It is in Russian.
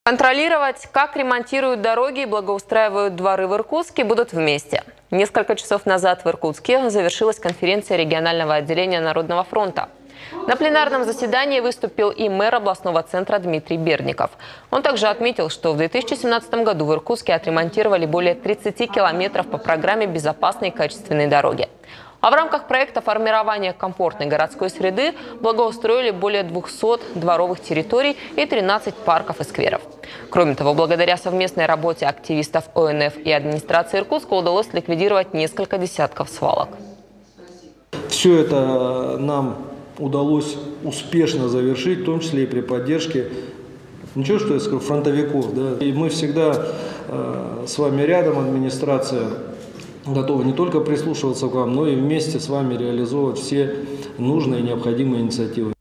Контролировать, как ремонтируют дороги и благоустраивают дворы в Иркутске, будут вместе. Несколько часов назад в Иркутске завершилась конференция регионального отделения Народного фронта. На пленарном заседании выступил и мэр областного центра Дмитрий Бердников. Он также отметил, что в 2017 году в Иркутске отремонтировали более 30 километров по программе «Безопасные и качественные дороги». А в рамках проекта формирования комфортной городской среды благоустроили более 200 дворовых территорий и 13 парков и скверов. Кроме того, благодаря совместной работе активистов ОНФ и администрации Иркутска удалось ликвидировать несколько десятков свалок. Все это нам удалось успешно завершить, в том числе и при поддержке, ничего, что я скажу, фронтовиков. Да? И мы всегда с вами рядом, администрация готова не только прислушиваться к вам, но и вместе с вами реализовывать все нужные и необходимые инициативы.